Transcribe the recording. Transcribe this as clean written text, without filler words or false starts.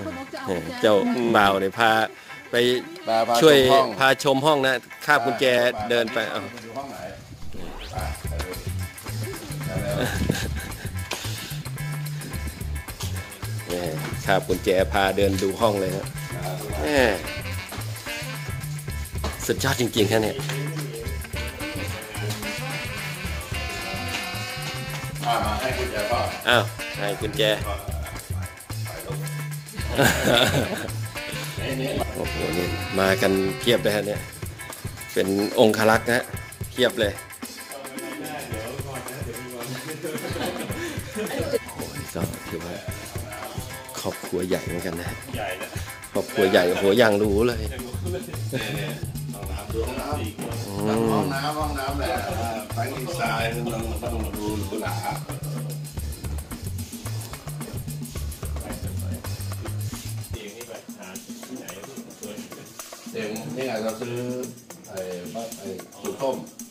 เจ้าบ่าวเนี่ยพาไปพาช่วยชมห้องพาชมห้องนะคาบกุญแจเดินไปเอาดูห้องไหนคาบกุญแจพาเดินดูห้องเลยครับสุดยอดจริงๆครับเนี่ยมาให้กุญแจพ่ออ้าวให้กุญแจโอ้โหนี่มากันเพียบเลยฮะเนี่ยเป็นองครักษ์นะเพียบเลยโอ้ยก็ถือว่าครอบครัวใหญ่เหมือนกันนะครอบครัวใหญ่โอ้โหอย่างรู้เลยห้องน้ำแหละไฟดีไซน์ต้องดูหรูหราเตียงนี่ไงเราซื้อไอ้สูตรต้ม